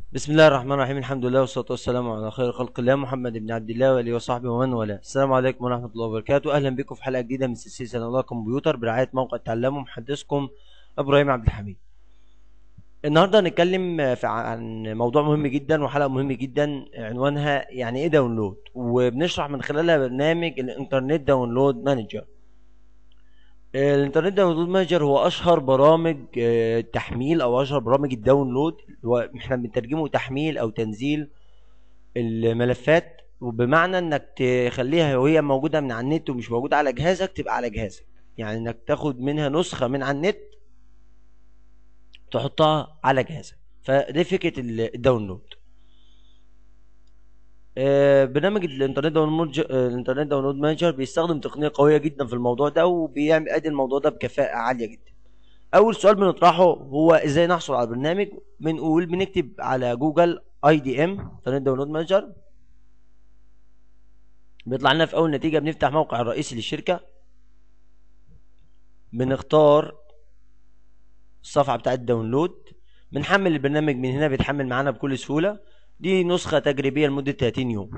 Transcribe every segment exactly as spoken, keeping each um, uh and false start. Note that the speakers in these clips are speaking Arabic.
بسم الله الرحمن الرحيم. الحمد لله والصلاة والسلام على خير خلق الله محمد بن عبد الله وآله وصحبه ومن والاه. السلام عليكم ورحمة الله وبركاته. أهلا بكم في حلقة جديدة من سلسلة سنوات كمبيوتر برعاية موقع تعلموا. محدثكم إبراهيم عبد الحميد. النهارده هنتكلم في عن موضوع مهم جدا وحلقة مهمة جدا عنوانها يعني إيه داونلود، وبنشرح من خلالها برنامج الإنترنت داونلود مانجر. الانترنت داونلود مانجر هو اشهر برامج آه، التحميل او اشهر برامج الداونلود. هو احنا بنترجمه تحميل او تنزيل الملفات، وبمعنى انك تخليها وهي موجوده من على النت ومش موجوده على جهازك تبقى على جهازك، يعني انك تاخد منها نسخه من على النت تحطها على جهازك. فدي فكره الداونلود. آه، برنامج الانترنت داونلود آه، الانترنت داونلود مانجر بيستخدم تقنيه قويه جدا في الموضوع ده، وبيعمل ادي الموضوع ده بكفاءه عاليه جدا. اول سؤال بنطرحه هو ازاي نحصل على البرنامج. بنقول بنكتب على جوجل اي دي ام انترنت داونلود مانجر، بيطلع لنا في اول نتيجه. بنفتح موقع الرئيسي للشركه، بنختار الصفحه بتاعه الداونلود، بنحمل البرنامج من هنا، بيتحمل معانا بكل سهوله. دي نسخه تجريبيه لمده ثلاثين يوم.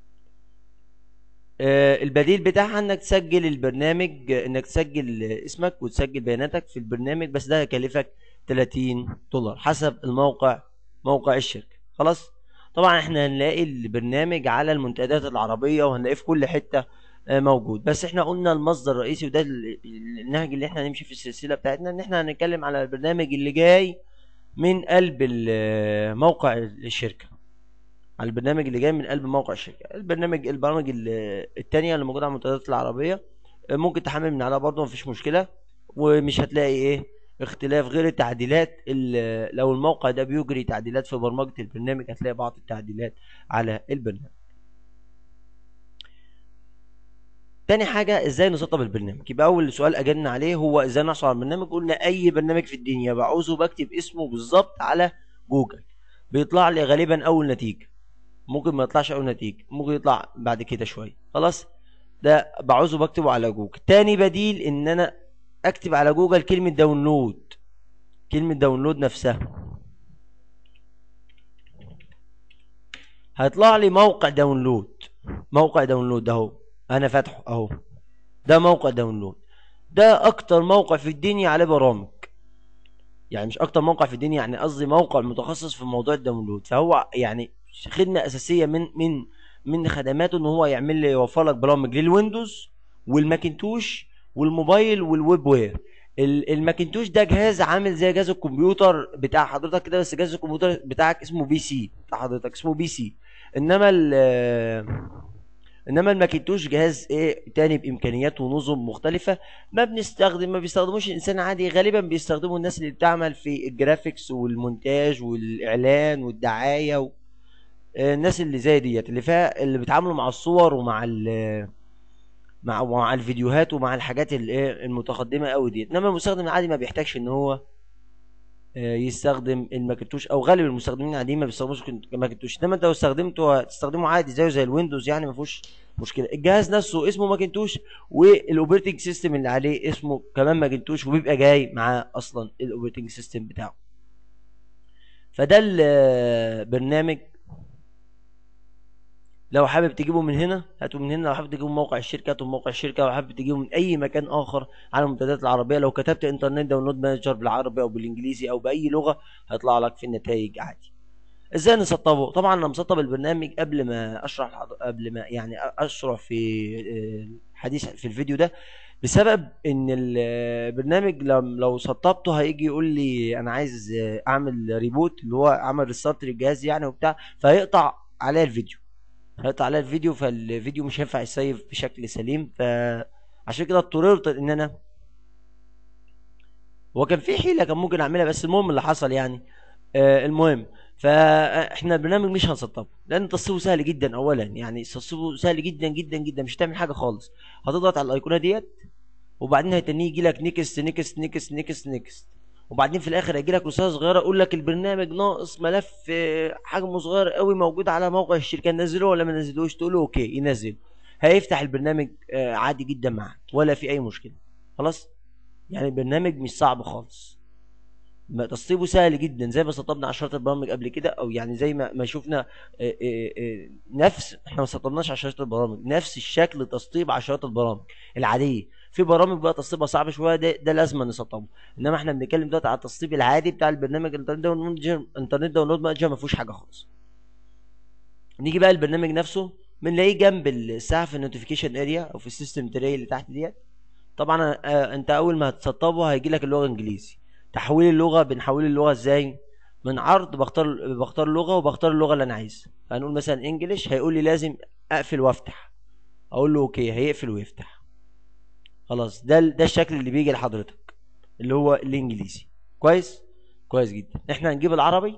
آه، البديل بتاعها انك تسجل البرنامج، انك تسجل اسمك وتسجل بياناتك في البرنامج، بس ده هيكلفك ثلاثين دولار حسب الموقع، موقع الشركة. خلاص. طبعا احنا هنلاقي البرنامج على المنتديات العربية وهنلاقيه في كل حتة آه، موجود، بس احنا قلنا المصدر الرئيسي وده ال- النهج اللي احنا هنمشي في السلسلة بتاعتنا، ان احنا هنتكلم على البرنامج اللي جاي من قلب ال- موقع الشركة، على البرنامج اللي جاي من قلب موقع الشركه. البرنامج البرامج ال- التانية اللي موجوده على المنتديات العربيه آه، ممكن تحمل من عليها برضه، مفيش مشكله. ومش هتلاقي ايه اختلاف غير التعديلات. ال- لو الموقع ده بيجري تعديلات في برمجه البرنامج هتلاقي بعض التعديلات على البرنامج. تاني حاجه ازاي نسطب البرنامج. يبقى اول سؤال اجلنا عليه هو ازاي نحصل على البرنامج. قلنا اي برنامج في الدنيا بعوزه بكتب اسمه بالظبط على جوجل، بيطلع لي غالبا اول نتيجه. ممكن ما يطلعش اول نتيجه، ممكن يطلع بعد كده شويه. خلاص. ده بعوزه بكتبه على جوجل. تاني بديل ان انا اكتب على جوجل كلمه داونلود، كلمه داونلود نفسها، هيطلع لي موقع داونلود. موقع داونلود اهو، انا فاتحه اهو، ده موقع داونلود. ده اكتر موقع في الدنيا عليه برامج، يعني مش اكتر موقع في الدنيا، يعني قصدي موقع متخصص في موضوع الداونلود. فهو يعني خدمه اساسيه من من من خدماته ان هو يعمل لي يوفر لك برامج للويندوز والماكنتوش والموبايل والويب وير. ال- الماكنتوش ده جهاز عامل زي جهاز الكمبيوتر بتاع حضرتك كده، بس جهاز الكمبيوتر بتاعك اسمه بي سي، بتاع حضرتك اسمه بي سي. انما ال انما الماكنتوش جهاز ايه تاني بامكانيات ونظم مختلفه. ما بنستخدم ما بيستخدموش الانسان عادي، غالبا بيستخدموا الناس اللي بتعمل في الجرافيكس والمونتاج والاعلان والدعايه و... آه، الناس اللي زي ديت اللي فيها اللي بيتعاملوا مع الصور ومع ال... مع مع الفيديوهات ومع الحاجات اللي ايه المتقدمه قوي ديت. انما المستخدم العادي ما بيحتاجش ان هو آه، يستخدم الماكنتوش، او غالب المستخدمين العاديين ما بيستخدموش ماكنتوش. انما انت لو استخدمته تستخدمه عادي زيه زي الويندوز، يعني ما فيهوش مشكله. الجهاز نفسه اسمه ماكنتوش، والاوبريتنج سيستم اللي عليه اسمه كمان ماكنتوش، وبيبقى جاي معاه اصلا الاوبريتنج سيستم بتاعه. فده البرنامج. لو حابب تجيبه من هنا هاته من هنا، لو حابب تجيبه من موقع الشركه هاته من موقع الشركه، لو حابب تجيبه من اي مكان اخر على المنتديات العربيه. لو كتبت انترنت داونلود مانجر بالعربي او بالانجليزي او باي لغه هيطلع لك في النتائج عادي. ازاي نسطبه؟ طبعا انا مسطب البرنامج قبل ما اشرح الحض- قبل ما يعني اشرح في آه، الحديث في الفيديو ده، بسبب ان البرنامج لم- لو سطبته هيجي يقول لي انا عايز آه، اعمل ريبوت، اللي هو اعمل ريستارت للجهاز يعني وبتاع، فهيقطع عليا الفيديو، هيقطع عليا الفيديو، فالفيديو مش هينفع يسيف بشكل سليم. فعشان كده اضطررت ان انا، هو كان في حيله كان ممكن اعملها، بس المهم اللي حصل يعني. آه المهم، فاحنا البرنامج مش هنسطبه لان تصطيبه سهل جدا. اولا يعني تصطيبه سهل جدا جدا جدا، مش هتعمل حاجه خالص. هتضغط على الايقونه ديت، وبعدين هيتنيه يجي لك نيكست نيكست نيكست نيكست نيكست، وبعدين في الاخر هيجي لك رساله صغيره يقول لك البرنامج ناقص ملف آه، حجمه صغير قوي موجود على موقع الشركه، نزله ولا ما نزلوش؟ تقول له اوكي ينزل. هيفتح البرنامج آه، عادي جدا معاك ولا في اي مشكله. خلاص. يعني البرنامج مش صعب خالص. تسطيبه سهل جدا، زي ما سطبنا عشرات البرامج قبل كده، او يعني زي ما ما شفنا آه، آه، آه، نفس، احنا ما سطبناش عشرات البرامج، نفس الشكل تسطيب عشرات البرامج العاديه. في برامج بقى تسطيبها صعب شويه، ده ده لازم نسطبه. انما احنا بنتكلم دلوقتي على التسطيب العادي بتاع البرنامج الانترنت داونلود مانجر. انترنت داونلود مانجر ما فيهوش حاجه خالص. نيجي بقى البرنامج نفسه، بنلاقيه جنب الساعه في النوتيفيكيشن اريا او في السيستم تري اللي تحت ديت. طبعا آه، انت اول ما هتسطبه هيجي لك اللغه انجليزي. تحويل اللغه، بنحول اللغه ازاي؟ من عرض بختار بختار اللغه وبختار اللغه اللي انا عايزها. هنقول مثلا انجليش، هيقول لي لازم اقفل وافتح، اقول له اوكي، هيقفل ويفتح. خلاص، ده ده الشكل اللي بيجي لحضرتك اللي هو الانجليزي. كويس، كويس جدا. احنا هنجيب العربي،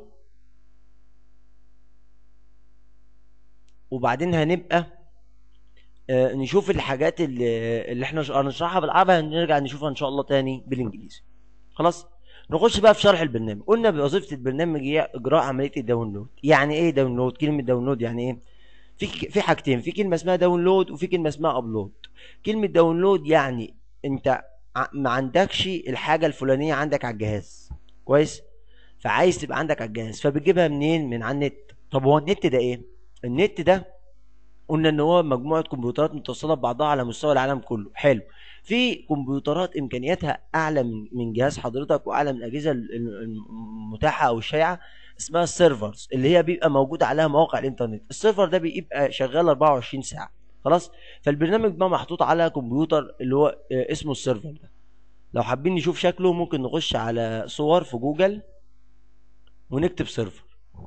وبعدين هنبقى آه، نشوف الحاجات اللي, اللي احنا هنشرحها بالعربي هنرجع نشوفها ان شاء الله تاني بالانجليزي. خلاص، نخش بقى في شرح البرنامج. قلنا بوظيفه البرنامج هي اجراء عمليه الداونلود. يعني ايه داونلود؟ كلمه داونلود يعني ايه؟ في في حاجتين، في كلمه اسمها داونلود وفي كلمه اسمها ابلود. كلمه داونلود يعني انت ع- ما عندكش الحاجه الفلانيه عندك على الجهاز، كويس، فعايز تبقى عندك على الجهاز، فبتجيبها منين؟ من على النت. طب هو النت ده ايه؟ النت ده قلنا ان هو مجموعه كمبيوترات متوصله ببعضها على مستوى العالم كله. حلو. في كمبيوترات امكانياتها اعلى من من جهاز حضرتك واعلى من الاجهزه ال- ال- المتاحه او الشائعه، اسمها السيرفرز، اللي هي بيبقى موجود عليها مواقع الانترنت. السيرفر ده بيبقى شغال اربعة وعشرين ساعه. خلاص، فالبرنامج بقى محطوط على كمبيوتر اللي هو آه، اسمه السيرفر ده. لو حابين نشوف شكله ممكن نخش على صور في جوجل ونكتب سيرفر.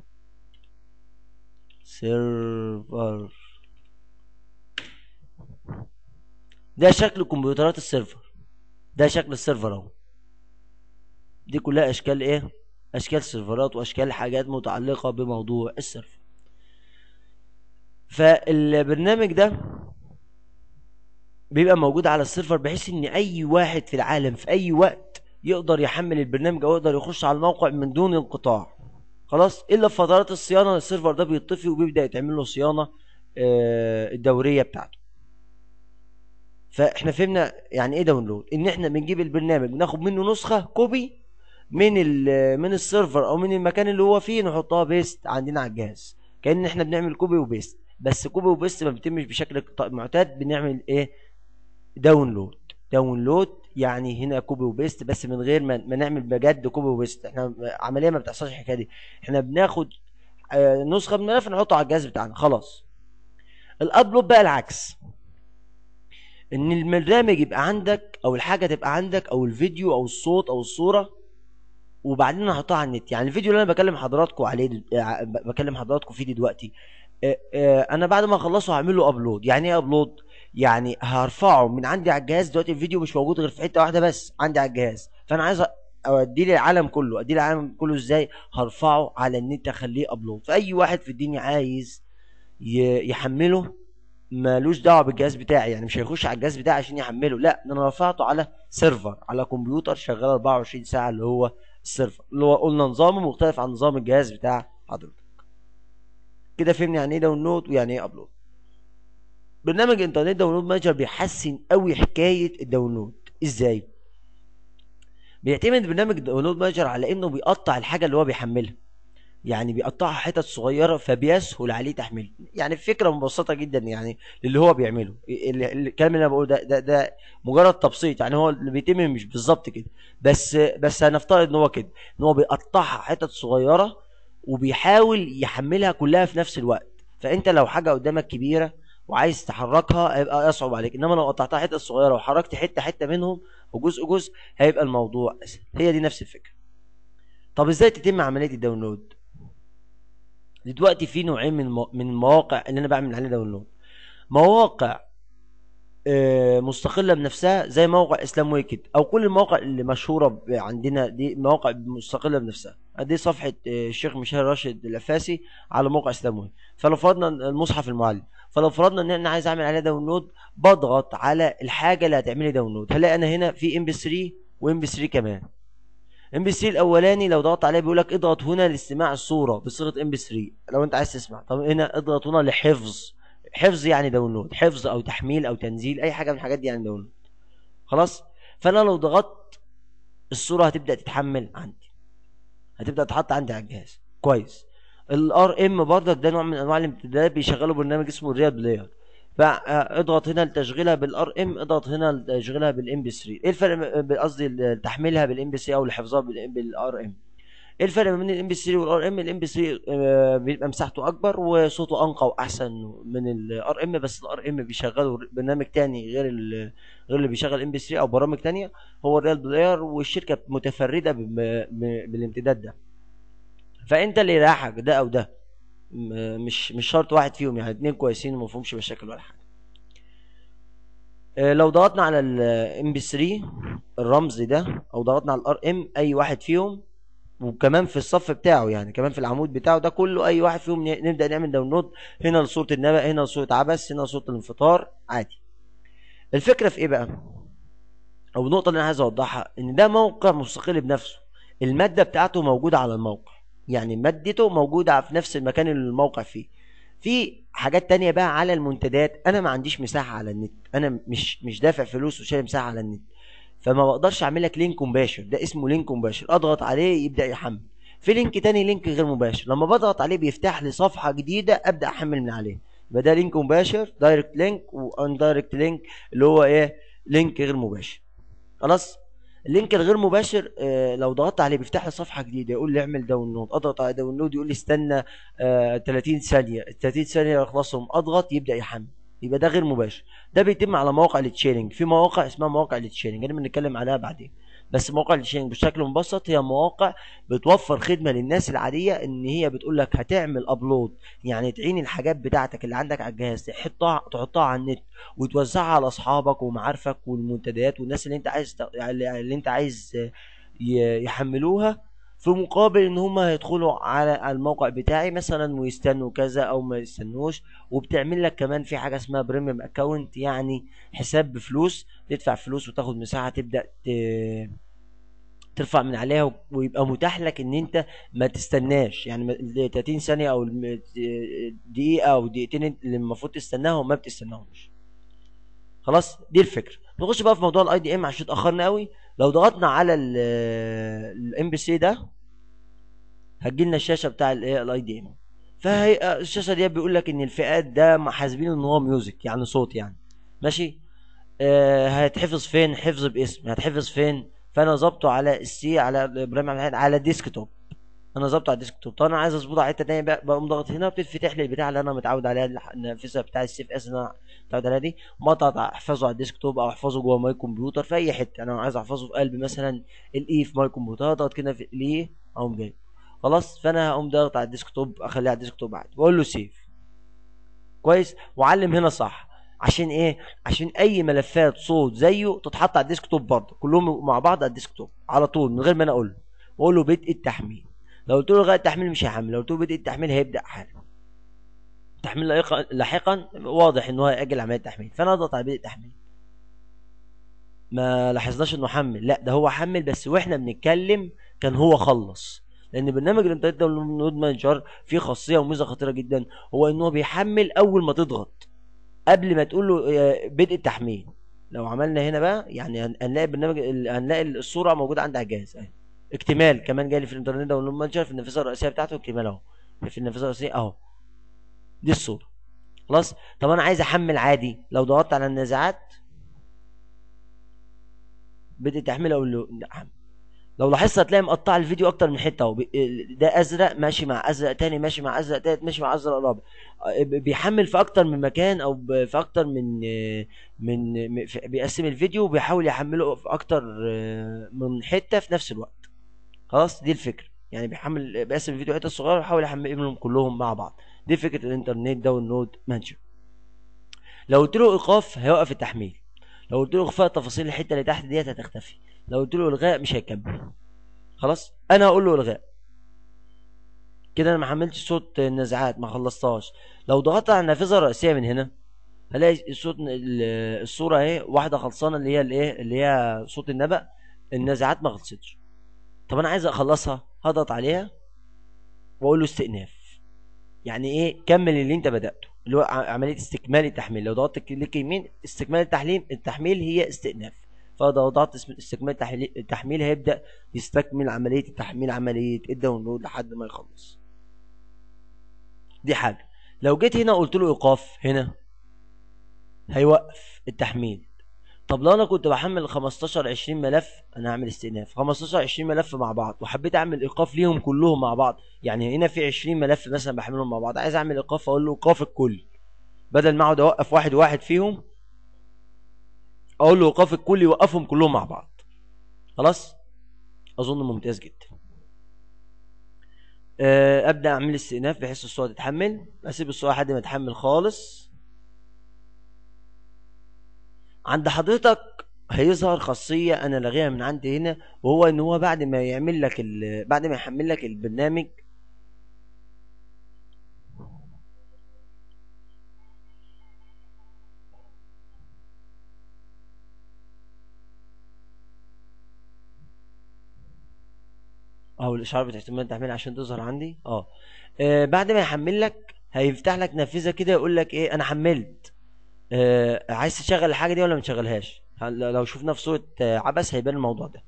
سيرفر، ده شكل كمبيوترات السيرفر. ده شكل السيرفر اهو. دي كلها اشكال ايه؟ اشكال سيرفرات واشكال حاجات متعلقة بموضوع السيرفر. فالبرنامج ده بيبقى موجود على السيرفر بحيث ان اي واحد في العالم في اي وقت يقدر يحمل البرنامج او يقدر يخش على الموقع من دون انقطاع. خلاص، الا في فترات الصيانة السيرفر ده بيطفي وبيبدأ يتعمل له صيانة آه، الدورية بتاعته. فاحنا فهمنا يعني ايه داونلود، ان احنا بنجيب البرنامج بناخد منه نسخة كوبي من ال من السيرفر او من المكان اللي هو فيه، نحطها بيست عندنا على الجهاز. كأن احنا بنعمل كوبي وبيست، بس كوبي وبيست ما بيتمش بشكل ط- معتاد. بنعمل ايه؟ داونلود. داونلود يعني هنا كوبي وبيست، بس من غير ما, ما نعمل بجد كوبي وبيست. احنا عمليا ما بتحصلش الحكايه دي. احنا بناخد آه، نسخه من الملف نحطه على الجهاز بتاعنا خلاص. الابلود بقى العكس، ان البرنامج يبقى عندك او الحاجه تبقى عندك او الفيديو او الصوت او الصوره، وبعدين انا هحطها على النت. يعني الفيديو اللي انا بكلم حضراتكم عليه دل... آه، ب- بكلم حضراتكم فيه دلوقتي، آه، آه، انا بعد ما اخلصه هعمل له ابلود. يعني ايه ابلود؟ يعني هرفعه من عندي على الجهاز. دلوقتي الفيديو مش موجود غير في حته واحده بس عندي على الجهاز، فانا عايز أ- اوديه للعالم كله. اديه للعالم كله ازاي؟ هرفعه على النت، اخليه ابلود، فاي واحد في الدنيا عايز ي- يحمله مالوش دعوه بالجهاز بتاعي. يعني مش هيخش على الجهاز بتاعي عشان يحمله، لا، ده انا رفعته على سيرفر، على كمبيوتر شغال اربعة وعشرين ساعه، اللي هو السيرفر، اللي هو قلنا نظامه مختلف عن نظام الجهاز بتاع حضرتك. كده فهمني يعني ايه داونلود ويعني ايه ابلود. برنامج انترنت داونلود مانجر بيحسن قوي حكايه الداونلود. ازاي؟ بيعتمد برنامج داونلود مانجر على انه بيقطع الحاجه اللي هو بيحملها. يعني بيقطعها حتت صغيره فبيسهل عليه تحميلها. يعني فكره مبسطه جدا يعني للي هو بيعمله. ال- ال- الكلام اللي انا بقوله ده ده ده مجرد تبسيط. يعني هو اللي بيتم مش بالظبط كده، بس بس هنفترض ان هو كده، ان هو بيقطعها حتت صغيره وبيحاول يحملها كلها في نفس الوقت. فانت لو حاجه قدامك كبيره وعايز تحركها هيبقى يصعب عليك، انما لو قطعتها حتت صغيره وحركت حته حته منهم وجزء جزء هيبقى الموضوع اسهل. هي دي نفس الفكره. طب ازاي تتم عمليه الداونلود؟ دلوقتي في نوعين من المو... من المواقع اللي انا بعمل عليها داونلود. مواقع آه، مستقله بنفسها زي موقع اسلام ويكد، او كل المواقع اللي مشهوره ب- عندنا دي مواقع مستقله بنفسها. دي صفحه آه، الشيخ مشاري راشد العفاسي على موقع اسلام ويكد. فلو فرضنا المصحف المعلم، فلو فرضنا ان انا عايز اعمل عليها داونلود، بضغط على الحاجه اللي هتعملي داونلود. هلاقي انا هنا في ام بي ثلاثة وام بي ثلاثة كمان. ام بي ثلاثة الاولاني لو ضغطت عليه بيقول لك اضغط هنا لاستماع الصوره بصيغه ام بي ثلاثة لو انت عايز تسمع. طب هنا اضغط هنا لحفظ. حفظ يعني داونلود، حفظ او تحميل او تنزيل، اي حاجه من الحاجات دي يعني داونلود. خلاص، فانا لو ضغطت الصوره هتبدا تتحمل عندي. هتبدا تحط عندي على الجهاز. كويس. الار ام برضك ده نوع من انواع الامتدادات بيشغلوا برنامج اسمه الريال بلاير. فاضغط هنا لتشغيلها بالار ام، اضغط هنا لتشغيلها بالام بي ثلاثة. ايه الفرق؟ قصدي تحميلها بالام بي ثلاثة او لحفظها بالار ام. ايه الفرق بين الام بي ثلاثة والار ام؟ الام بي ثلاثة بيبقى مساحته اكبر وصوته انقى واحسن من الار ام، بس الار ام بيشغلوا برنامج تاني غير غير اللي بيشغل ام بي ثلاثة او برامج تانية، هو الريال بلاير، والشركه متفرده بالامتداد ده. فانت اللي يريحك ده او ده، مش مش شرط واحد فيهم، يعني اتنين كويسين وما فيهمش مشاكل ولا حاجه. لو ضغطنا على الام بي ثلاثة الرمز ده او ضغطنا على الار ام، اي واحد فيهم، وكمان في الصف بتاعه يعني كمان في العمود بتاعه ده كله، اي واحد فيهم نبدا نعمل داونلود. هنا لصوره النبأ، هنا لصوره عبس، هنا لصوره الانفطار، عادي. الفكره في ايه بقى، او النقطه اللي انا عايز اوضحها، ان ده موقع مستقل بنفسه. الماده بتاعته موجوده على الموقع، يعني مادته موجوده في نفس المكان اللي الموقع فيه. في حاجات تانية بقى على المنتدات، انا ما عنديش مساحه على النت، انا مش مش دافع فلوس وشايل مساحه على النت، فما بقدرش اعمل لك لينك مباشر. ده اسمه لينك مباشر، اضغط عليه يبدا يحمل. في لينك تاني لينك غير مباشر، لما بضغط عليه بيفتح لي صفحه جديده ابدا احمل من عليه. يبقى ده لينك مباشر دايركت لينك، وان دايركت لينك اللي هو ايه، لينك غير مباشر. خلاص. اللينك الغير مباشر آه لو ضغطت عليه بيفتح لي صفحه جديده يقول لي اعمل داونلود، اضغط على داونلود يقول لي استنى آه ثلاثين ثانيه، ال ثلاثين ثانيه يخلصهم، اضغط يبدا يحمل. يبقى ده غير مباشر. ده بيتم على مواقع التشيرنج، في مواقع اسمها مواقع التشيرنج انا بنتكلم عليها بعدين. بس مواقع التشيرنج بشكل مبسط هي مواقع بتوفر خدمه للناس العاديه، ان هي بتقول لك هتعمل ابلود، يعني تعين الحاجات بتاعتك اللي عندك على الجهاز تحطها تحطها على النت وتوزعها على اصحابك ومعارفك والمنتديات والناس اللي انت عايز اللي انت عايز يحملوها، في مقابل ان هم هيدخلوا على الموقع بتاعي مثلا ويستنوا كذا او ما يستنوش. وبتعمل لك كمان في حاجه اسمها بريميوم اكونت، يعني حساب بفلوس، تدفع فلوس وتاخد مساحه تبدا ترفع من عليها، ويبقى متاح لك ان انت ما تستناش، يعني ثلاثين ثانيه او دقيقه او دقيقتين اللي المفروض تستناهم ما بتستناهمش. خلاص، دي الفكره. نخش بقى في موضوع الاي دي ام عشان اتاخرنا قوي. لو ضغطنا على الام بي سي ده هتجي لنا الشاشه بتاع الايه الاي دي ام. فهي الشاشه دي بيقول لك ان الفئات ده حاسبينه ان هو ميوزك، يعني صوت يعني. ماشي. آه هيتحفظ فين؟ حفظ باسم. هتحفظ فين؟ فانا ظابطه على السي، على ابراهيم على على ديسكتوب. انا ظابطه على الديسكتوب. طب انا عايز اظبطه على حته ثانيه بقى، بقوم ضاغط هنا بتتفتح لي البتاع اللي انا متعود عليها، النافذه بتاع السي اف اس اللي انا متعود عليها دي، بضغط احفظه على الديسكتوب او احفظه جوه ماي كمبيوتر في اي حته. انا عايز احفظه في قلب مثلا الاي في ماي كمبيوتر، اضغط كده في الاي اقوم جاي. خلاص. فانا هقوم ضاغط على الديسكتوب، اخليه على الديسكتوب عادي واقول له سيف. كويس. وعلم هنا صح. عشان ايه؟ عشان اي ملفات صوت زيه تتحط على الديسكتوب برضه، كلهم مع بعض على الديسكتوب على طول من غير ما انا اقول له. واقول له بدء التحميل. لو قلت له لغايه التحميل مش هيحمل، لو قلت له بدء التحميل هيبدا حالا. التحميل لاحقا واضح ان هو هيأجل عمليه التحميل، فانا اضغط على بدء التحميل. ما لاحظناش انه حمل، لا ده هو حمل بس واحنا بنتكلم كان هو خلص. لان برنامج الانترنت داونلود مانجر فيه خاصيه وميزه خطيره جدا، هو انه بيحمل اول ما تضغط قبل ما تقول له بدء التحميل. لو عملنا هنا بقى يعني هنلاقي البرنامج، هنلاقي الصوره موجوده عندي على الجهاز اهي. اكتمال كمان جالي في الانترنت داونلود مانجر في النافذه الرئيسيه بتاعته، اكتمال اهو في النافذه الرئيسيه اهو، دي الصوره. خلاص. طب انا عايز احمل عادي، لو ضغطت على النازعات بدأ تحمل اقول له نعم. لو لاحظت هتلاقي مقطع الفيديو اكتر من حته اهو، ده ازرق ماشي مع ازرق تاني ماشي مع ازرق تالت ماشي مع ازرق رابع، بيحمل في اكتر من مكان او في اكتر من من بيقسم الفيديو وبيحاول يحمله في اكتر من حته في نفس الوقت. خلاص. دي الفكره، يعني بيحمل بيقسم الفيديو حته صغيره ويحاول يحملهم كلهم مع بعض. دي فكره الانترنت داونلود مانجر. لو قلت له ايقاف هيوقف التحميل، لو قلت له اخفاء تفاصيل الحته اللي تحت ديت هتختفي، لو قلت له الغاء مش هيكمل. خلاص. انا هقول له الغاء كده، انا ما حملتش صوت النزعات، ما خلصتهاش. لو ضغطت على النافذه الرئيسيه من هنا هلاقي الصوت الصوره اهي واحده خلصانه، اللي هي الايه اللي هي صوت النبأ. النزعات ما خلصتش. طب انا عايز اخلصها، هضغط عليها واقول له استئناف. يعني ايه؟ كمل اللي انت بدأته، اللي هو عمليه استكمال التحميل. لو ضغطت كليك يمين استكمال التحليل التحميل هي استئناف. فلو وضغطت استكمال التحميل هيبدا يستكمل عمليه التحميل، عمليه الداونلود لحد ما يخلص. دي حاجه. لو جيت هنا قلت له ايقاف هنا هيوقف التحميل. طب لو انا كنت بحمل خمستاشر عشرين ملف، انا هعمل استئناف خمستاشر عشرين ملف مع بعض وحبيت اعمل ايقاف ليهم كلهم مع بعض، يعني هنا في عشرين ملف مثلا بحملهم مع بعض، عايز اعمل ايقاف اقول له ايقاف الكل، بدل ما اقعد اوقف واحد واحد فيهم اقول له ايقاف الكل يوقفهم كلهم مع بعض. خلاص اظن ممتاز جدا. أه ابدا اعمل استئناف بحيث الصوره تتحمل، اسيب الصوره لحد ما تتحمل خالص. عند حضرتك هيظهر خاصيه انا لاغيها من عندي هنا، وهو ان هو بعد ما يعمل لك بعد ما يحمل لك البرنامج او الاشعار بتاع احتمال التحميل عشان تظهر عندي. اه, آه بعد ما يحمل لك هيفتح لك نافذه كده يقول لك ايه انا حملت، آه عايز تشغل الحاجه دي ولا ما تشغلهاش. لو شفنا في صوره آه عبس هيبان الموضوع ده.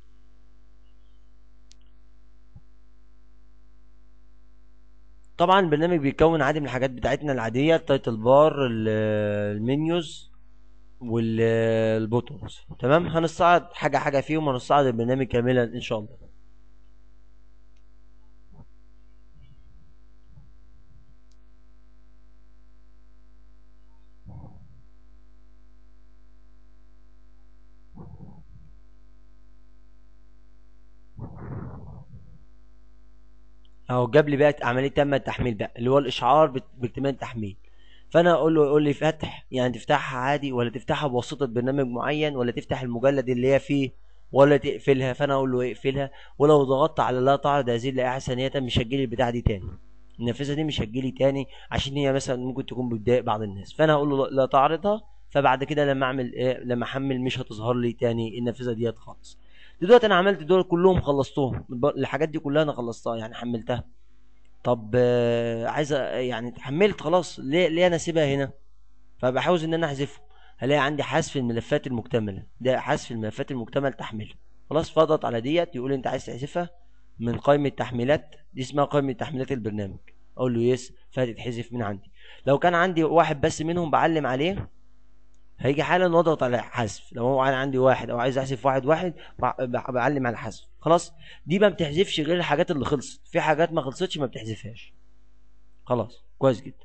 طبعا البرنامج بيتكون عادي من الحاجات بتاعتنا العاديه، التايتل بار، المنيوز، والبوتونز. تمام، هنستعرض حاجه حاجه فيهم، هنستعرض البرنامج كاملا ان شاء الله. اهو جاب لي بقى عمليه تم التحميل بقى، اللي هو الاشعار بت- باكتمال التحميل. فانا اقول له يقول لي فتح، يعني تفتحها عادي ولا تفتحها بواسطه برنامج معين، ولا تفتح المجلد اللي هي فيه، ولا تقفلها. فانا اقول له اقفلها، ولو ضغطت على لا تعرض هذه اللائحه ثانيه مش هتجيلي البتاعه دي تاني، النافذه دي مش هتجيلي تاني، عشان هي مثلا ممكن تكون بتضايق بعض الناس. فانا هقول له لا تعرضها، فبعد كده لما اعمل ايه، لما احمل مش هتظهر لي تاني النافذه ديت خالص. دلوقتي انا عملت دول كلهم خلصتهم، الحاجات دي كلها انا خلصتها يعني حملتها. طب آه، عايز أ- يعني اتحملت خلاص، ليه ليه انا اسيبها هنا؟ فبحاول ان انا احذفه. هلاقي عندي حذف الملفات المكتمله، ده حذف الملفات المكتمل تحميلها. خلاص فاضغط على ديت، يقول لي انت عايز تحذفها من قائمه تحميلات، دي اسمها قائمه تحميلات البرنامج. اقول له يس، فهتتحذف من عندي. لو كان عندي واحد بس منهم بعلم عليه هيجي حالا واضغط على حذف. لو هو انا عندي واحد او عايز احذف واحد واحد بع- بع- بعلم على حذف. خلاص دي ما بتحذفش غير الحاجات اللي خلصت، في حاجات ما خلصتش ما بتحذفهاش. خلاص كويس جدا.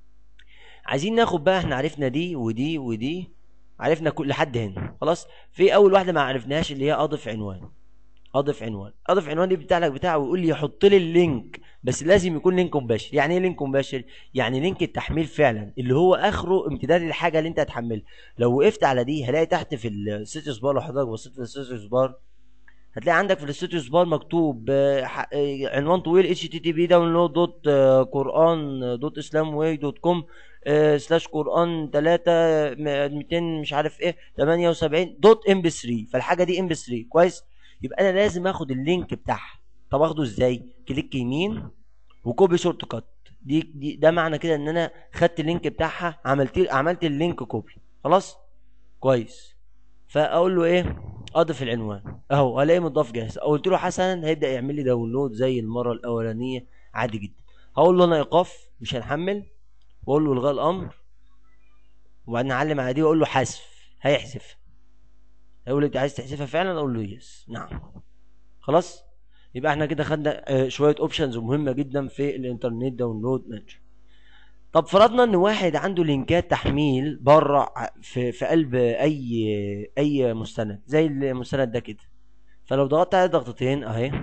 عايزين ناخد بقى، احنا عرفنا دي ودي ودي، عرفنا كل لحد هنا. خلاص في اول واحده ما عرفناهاش اللي هي اضف عنوان. اضف عنوان اضف عنوان دي بتاع لك بتاعه ويقول لي يحط لي اللينك، بس لازم يكون لينك مباشر. يعني ايه لينك مباشر؟ يعني لينك التحميل فعلا اللي هو اخره امتداد للحاجه اللي انت هتحملها. لو وقفت على دي هلاقي تحت في الستاتس بار، لو حضرتك بصيت في الستاتس بار هتلاقي عندك في الستاتس بار مكتوب آه، ح- آه، عنوان طويل اتش تي تي بي داونلود دوت قران دوت اسلام واي دوت كوم سلاش قران تلاتة ميتين مش عارف ايه تمانية وسبعين دوت ام بي ثري. فالحاجه دي ام بي ثري كويس، يبقى انا لازم اخد اللينك بتاعها. طب اخده ازاي؟ كليك يمين وكوبي شورت كات. دي, دي ده معنى كده ان انا خدت اللينك بتاعها، عملت عملت اللينك كوبي. خلاص كويس. فاقول له ايه، اضف العنوان اهو، هلاقيه مضاف جاهز. قلت له حسنا هيبدا يعمل لي داونلود زي المره الاولانيه عادي جدا. هقول له انا ايقاف مش هنحمل، واقول له الغاء الامر، وبعدين اعلم على دي واقول له حذف، هيحذف. هيقول لي انت عايز تحذفها فعلا؟ اقول له يس نعم. خلاص يبقى احنا كده خدنا آه، شويه اوبشنز مهمه جدا في الانترنت داونلود مانجر. طب فرضنا ان واحد عنده لينكات تحميل بره في في قلب اي اي مستند زي المستند ده كده. فلو ضغطت عليه ضغطتين اهي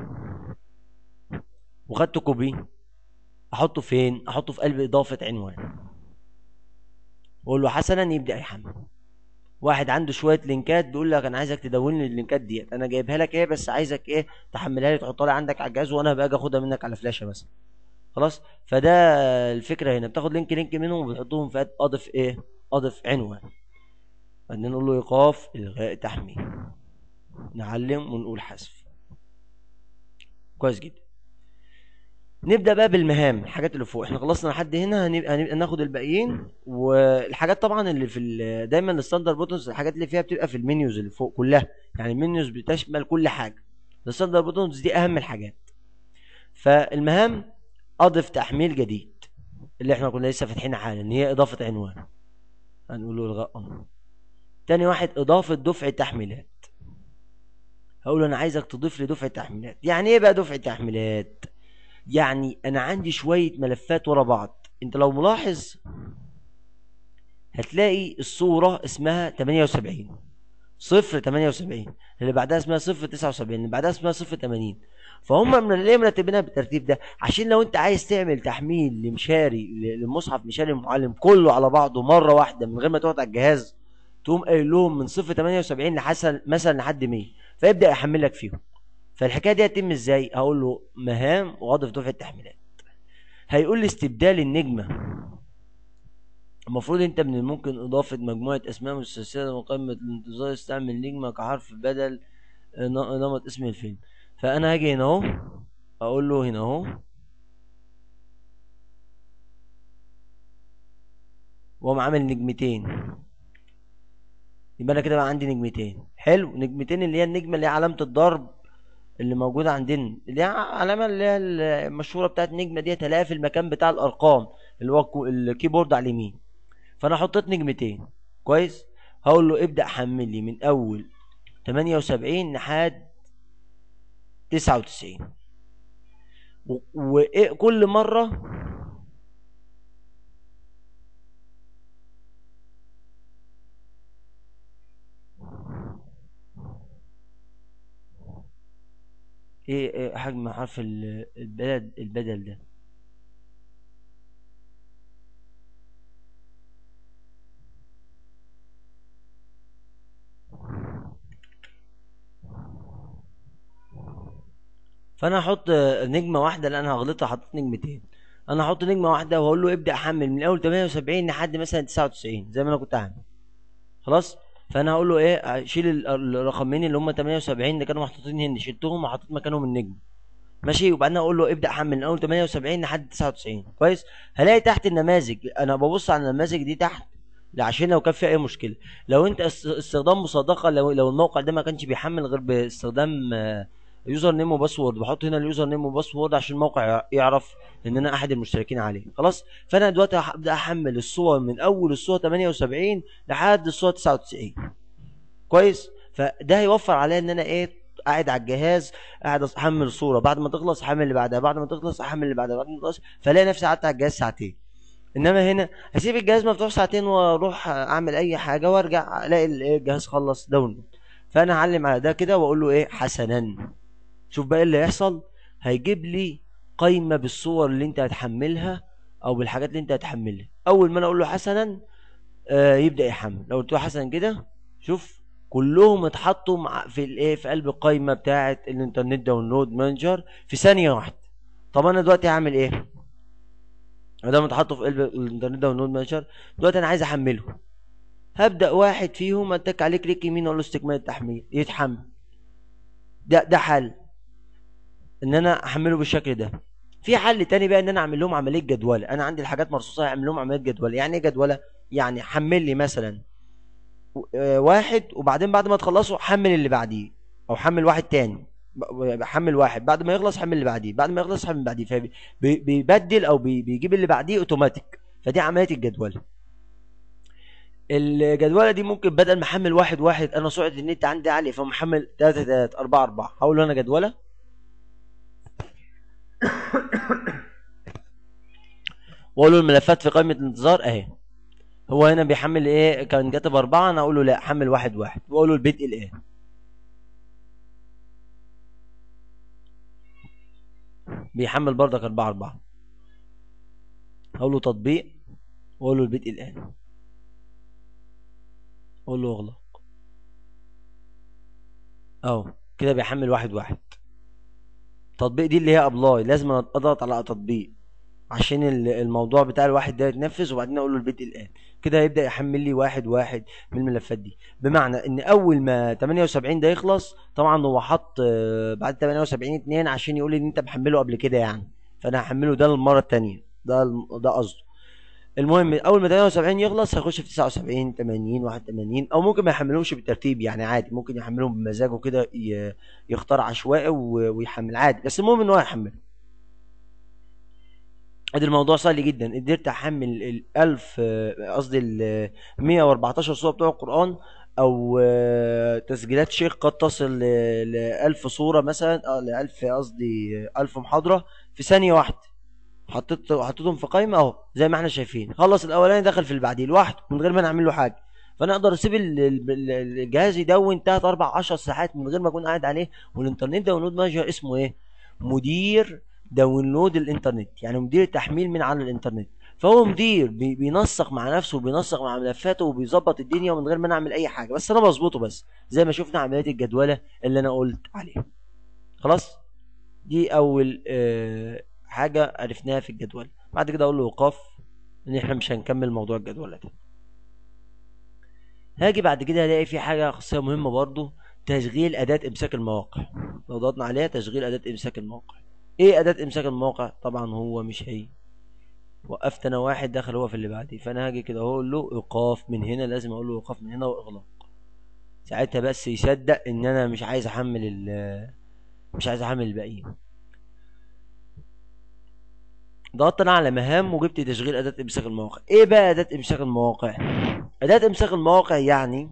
وخدت كوبي، احطه فين؟ احطه في قلب اضافه عنوان، واقول له حسنا يبدا يحمل. واحد عنده شويه لينكات بيقول لك انا عايزك تدون لي اللينكات ديت، انا جايبها لك ايه بس عايزك ايه تحملها لي تحطها لي عندك على الجهاز وانا باجي اخدها منك على فلاشه مثلا. خلاص فده الفكره هنا، بتاخد لينك لينك منهم وبتحطهم في اضف ايه، اضف عنوان. بعدين نقول له ايقاف الغاء تحميل، نعلم ونقول حذف. كويس جدا. نبدا بقى بالمهام، الحاجات اللي فوق احنا خلصنا لحد هنا، هنبقى, هنبقى ناخد الباقيين. والحاجات طبعا اللي في ال- دايما الستاندر بوتنز الحاجات اللي فيها بتبقى في المنيوز اللي فوق كلها، يعني المنيوز بتشمل كل حاجه. الستاندر بوتنز دي اهم الحاجات. فالمهام اضف تحميل جديد اللي احنا كنا لسه فاتحين حالا، ان هي اضافه عنوان، هنقول له الغاء امر. تاني واحد اضافه دفعه تحميلات، هقول له انا عايزك تضيف لي دفعه تحميلات. يعني ايه بقى دفعه تحميلات؟ يعني انا عندي شويه ملفات ورا بعض. انت لو ملاحظ هتلاقي الصوره اسمها تمانية وسبعين صفر تمانية وسبعين، اللي بعدها اسمها صفر تسعة وسبعين، اللي بعدها اسمها صفر تمانين. فهم من ليه مرتبينها بالترتيب ده؟ عشان لو انت عايز تعمل تحميل لمشاري للمصحف مشاري المعلم كله على بعضه مره واحده من غير ما تقعد على الجهاز، تقوم قايل لهم من صفر تمانية وسبعين لحسن مثلا لحد مية، فيبدا يحمل لك فيهم. فالحكايه دي هتتم ازاي؟ هقول له مهام واضف دفعه تحميلات. هيقول لي استبدال النجمه. المفروض انت من الممكن اضافه مجموعه اسماء متسلسله مقامه الانتظار استعمل نجمه كحرف بدل ن- نمط اسم الفيلم. فانا هاجي هنا اهو، اقول له هنا اهو، واقوم عامل نجمتين. يبقى انا كده بقى عندي نجمتين. حلو، نجمتين اللي هي النجمه اللي هي علامه الضرب اللي موجوده عندنا، اللي هي علامه اللي هي المشهوره بتاعت النجمه دي، هلاقيها في المكان بتاع الارقام اللي هو الكو- الكيبورد على اليمين. فانا حطيت نجمتين. كويس. هقول له ابدا حمل لي من اول تمانية وسبعين لحد تسعة وتسعين، وكل مره ايه إيه حجم حرف ال- البلد البدل ده. فانا هحط نجمه واحده لان انا هغلطها، حطيت نجمتين. انا هحط نجمه واحده واقول له ابدا حمل من اول تمانية وسبعين لحد مثلا تسعة وتسعين زي ما انا كنت عامل. خلاص. فانا هقول له ايه، شيل ال- الرقمين اللي هم تمانية وسبعين اللي كانوا محطوطين هنا، شلتهم وحطيت مكانهم النجم. ماشي. وبعدين اقول له ابدا حمل من اول تمانية وسبعين لحد تسعة وتسعين. كويس. هلاقي تحت النماذج، انا ببص على النماذج دي تحت عشان لو كان في اي مشكله. لو انت است- استخدام مصادقه، لو لو الموقع ده ما كانش بيحمل غير باستخدام آه، يوزر نيم وباسورد، بحط هنا اليوزر نيم وباسورد عشان الموقع يع- يعرف ان انا احد المشتركين عليه. خلاص. فانا دلوقتي هبدا احمل الصور من اول الصور تمانية وسبعين لحد الصور تسعة وتسعين. كويس. فده هيوفر عليا ان انا ايه، قاعد على الجهاز، قاعد احمل صوره، بعد ما تخلص احمل اللي بعدها، بعد ما تخلص احمل اللي بعدها، بعد ما تخلص، فلاقي نفسي قعدت على الجهاز ساعتين. انما هنا هسيب الجهاز مفتوح ساعتين واروح اعمل اي حاجه وارجع الاقي ال- إيه الجهاز خلص داونلود. فانا هعلم على ده كده واقول له ايه، حسنا. شوف بقى إيه اللي هيحصل. هيجيب لي قائمه بالصور اللي انت هتحملها او بالحاجات اللي انت هتحملها. اول ما انا اقول له حسنا آه يبدا يحمل. لو قلت له حسنا كده، شوف كلهم اتحطوا مع في الايه، في قلب القائمه بتاعه الانترنت داونلود مانجر في ثانيه واحده. طب انا دلوقتي هعمل ايه؟ ما دام اتحطوا في قلب الانترنت داونلود مانجر، دلوقتي انا عايز احمله. هبدا واحد فيهم اتك عليه كليك يمين اقول له استكمال التحميل يتحمل. ده ده حل ان انا احمله بالشكل ده. في حل تاني بقى ان انا اعمل لهم عمليه جدوله. انا عندي الحاجات مرصوصه، اعمل لهم عمليه جدوله. يعني ايه جدوله؟ يعني حمل لي مثلا آه، واحد، وبعدين بعد ما تخلصوا حمل اللي بعديه، او حمل واحد تاني. ب- حمل واحد، بعد ما يخلص حمل اللي بعديه، بعد ما يخلص حمل اللي بعديه، فبيبدل او بي- بيجيب اللي بعديه اوتوماتيك. فدي عمليه الجدوله. الجدوله دي ممكن بدل ما احمل واحد واحد، انا سرعه النت عندي عاليه فمحمل تلاتة تلاتة اربعة اربعة، هقول له انا جدوله واقول له الملفات في قائمه الانتظار اهي. هو هنا بيحمل ايه، كان كاتب اربعه، انا اقول له لا حمل واحد واحد، واقول له البدء الايه. بيحمل بردك اربعة اربعة. هقول له تطبيق، واقول له البدء الان، اقول له اغلق. اهو كده بيحمل واحد واحد. التطبيق دي اللي هي ابلاي، لازم اضغط على تطبيق عشان ال- الموضوع بتاع الواحد ده يتنفذ، وبعدين اقول له البدء الان. كده هيبدا يحمل لي واحد واحد من الملفات دي. بمعنى ان اول ما تمانية وسبعين ده يخلص، طبعا هو حط آه، بعد تمانية وسبعين اتنين عشان يقول لي ان انت محمله قبل كده يعني. فانا هحمله ده المره التانية، ده الم- ده قصده. المهم اول ما تمانية وسبعين يخلص هيخش في تسعة وسبعين تمانين واحد وتمانين، او ممكن ما يحملهمش بالترتيب يعني عادي، ممكن يحملهم بمزاجه كده، ي- يختار عشوائي و- ويحمل عادي، بس المهم ان هو يحمل. ادي الموضوع سهل جدا، قدرت احمل ال ألف، آه، قصدي ال مية واربعتاشر صوره بتوع القران، او آه، تسجيلات شيخ قد تصل ل ألف صوره مثلا، اه ل ألف، قصدي آه، ألف محاضره في ثانيه واحده. حطيت حطيتهم في قائمه اهو زي ما احنا شايفين، خلص الاولاني دخل في اللي بعديه لوحده من غير ما نعمل له حاجه. فانا اقدر اسيب ال- ال- ال- الجهاز يدون تلات اربع عشر ساعات من غير ما اكون قاعد عليه. والانترنت داونلود مانجر اسمه ايه؟ مدير داونلود الانترنت، يعني مدير التحميل من على الانترنت. فهو مدير بي- بينسق مع نفسه وبينسق مع ملفاته وبيظبط الدنيا من غير ما نعمل اي حاجه، بس انا بظبطه بس زي ما شفنا عمليه الجدوله اللي انا قلت عليها. خلاص، دي اول آه، حاجه عرفناها في الجدول. بعد كده اقول له ايقاف، ان احنا مش هنكمل موضوع الجدول ده. هاجي بعد كده الاقي في حاجه خاصيه مهمه برضو، تشغيل اداه امساك المواقع. لو ضغطنا عليها تشغيل اداه امساك المواقع. ايه اداه امساك المواقع؟ طبعا هو مش هي، وقفت انا واحد دخل هو في اللي بعديه، فانا هاجي كده اقول له ايقاف من هنا، لازم اقول له ايقاف من هنا واغلاق. ساعتها بس يصدق ان انا مش عايز احمل ال مش عايز احمل الباقيين. ضغطت انا على مهام وجبت تشغيل اداه امساك المواقع. ايه بقى اداه امساك المواقع؟ اداه امساك المواقع يعني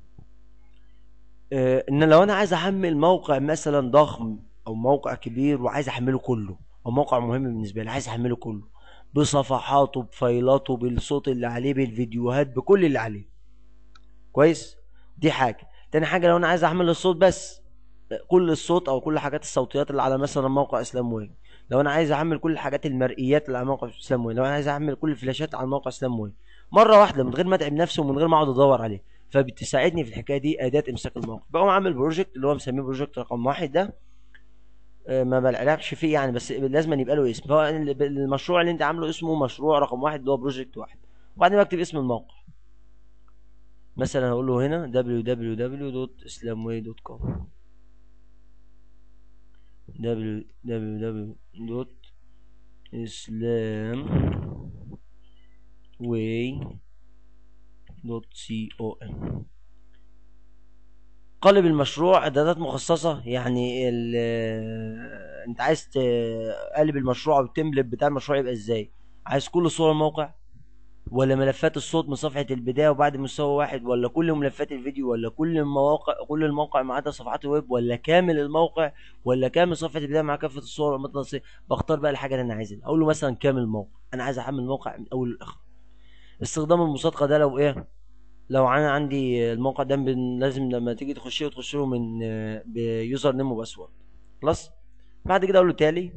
آه ان لو انا عايز احمل موقع مثلا ضخم او موقع كبير وعايز احمله كله، او موقع مهم بالنسبه لي عايز احمله كله بصفحاته بفايلاته بالصوت اللي عليه بالفيديوهات بكل اللي عليه. كويس، دي حاجه. تاني حاجه لو انا عايز احمل الصوت بس، كل الصوت او كل حاجات الصوتيات اللي على مثلا موقع اسلام ويب. لو انا عايز اعمل كل الحاجات المرئيات اللي على موقع اسلام ويب. لو انا عايز اعمل كل الفلاشات على موقع اسلام ويب مره واحده من غير ما اتعب نفسي ومن غير ما اقعد ادور عليه. فبتساعدني في الحكايه دي اداه امساك الموقع. بقوم عامل بروجكت اللي هو مسميه بروجكت رقم واحد ده. آه، ما بلعبش فيه يعني، بس لازم يبقى له اسم. فهو المشروع اللي انت عامله اسمه مشروع رقم واحد اللي هو بروجكت واحد. وبعدين بكتب اسم الموقع، مثلا هقول له هنا دبليو دبليو دبليو دوت اسلاموي دوت كوم، دبليو دبليو دبليو دوت اسلام واي دوت سي او ام. قالب المشروع اعدادات مخصصه، يعني ال انت عايز تقلب المشروع او التمبلت بتاع المشروع يبقى ازاي؟ عايز كل صور الموقع، ولا ملفات الصوت من صفحه البدايه وبعد مستوى واحد، ولا كل ملفات الفيديو، ولا كل المواقع كل الموقع ما عدا صفحات الويب، ولا كامل الموقع، ولا كامل صفحه البدايه مع كافه الصور والمتنصيه؟ بختار بقى الحاجه اللي انا عايزها. اقول له مثلا كامل الموقع، انا عايز احمل الموقع من اول لاخر. استخدام المصادقه ده لو ايه؟ لو انا عندي الموقع ده بن- لازم لما تيجي تخش له تخش له من آه، بيوزر نيم وباسورد. خلاص. بعد كده اقول له تالي.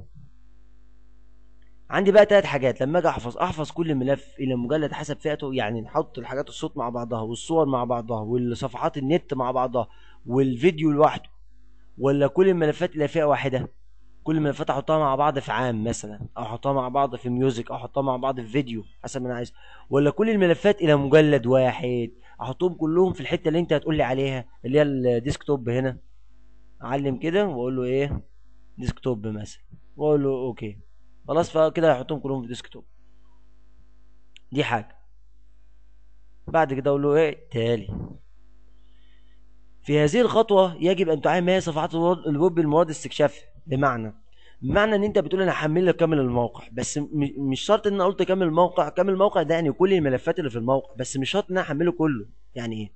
عندي بقى ثلاث حاجات لما اجي احفظ احفظ كل ملف الى مجلد حسب فئته، يعني نحط الحاجات الصوت مع بعضها والصور مع بعضها والصفحات النت مع بعضها والفيديو لوحده، ولا كل الملفات الى فئة واحدة؟ كل الملفات احطها مع بعض في عام مثلا، او احطها مع بعض في ميوزك، او احطها مع بعض في فيديو حسب ما انا عايز، ولا كل الملفات الى مجلد واحد احطهم كلهم في الحته اللي انت هتقول لي عليها اللي هي الديسكتوب هنا. اعلم كده واقول له ايه؟ ديسكتوب مثلا، واقول له اوكي. خلاص، فكده هحطهم كلهم في ديسكتوب. دي حاجه. بعد كده اقول له ايه تالي. في هذه الخطوه يجب ان تعاين ما هي صفحات الويب الويب بالمواد استكشافها. بمعنى بمعنى ان انت بتقول انا هحمل لك كامل الموقع، بس م- مش شرط ان انا قلت كامل الموقع. كامل الموقع ده يعني كل الملفات اللي في الموقع، بس مش شرط ان انا احمله كله. يعني ايه؟